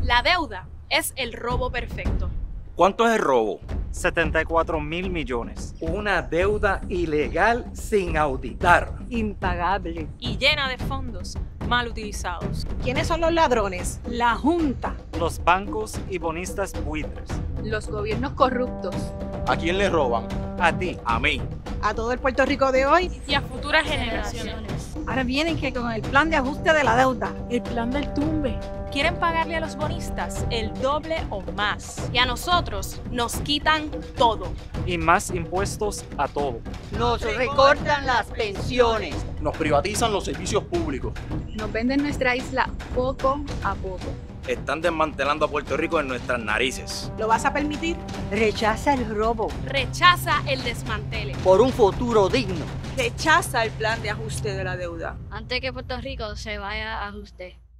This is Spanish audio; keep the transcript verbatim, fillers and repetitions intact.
La deuda es el robo perfecto. ¿Cuánto es el robo? setenta y cuatro mil millones. Una deuda ilegal sin auditar. Impagable. Y llena de fondos mal utilizados. ¿Quiénes son los ladrones? La Junta. Los bancos y bonistas buitres. Los gobiernos corruptos. ¿A quién le roban? A ti. A mí. A todo el Puerto Rico de hoy. Y a futuras generaciones. Ahora vienen que con el plan de ajuste de la deuda. El plan del tumbe. Quieren pagarle a los bonistas el doble o más. Y a nosotros nos quitan todo. Y más impuestos a todo. Nos recortan las pensiones. Nos privatizan los servicios públicos. Nos venden nuestra isla poco a poco. Están desmantelando a Puerto Rico en nuestras narices. ¿Lo vas a permitir? Rechaza el robo. Rechaza el desmantele. Por un futuro digno. Rechaza el plan de ajuste de la deuda. Antes que Puerto Rico se vaya a ajuste.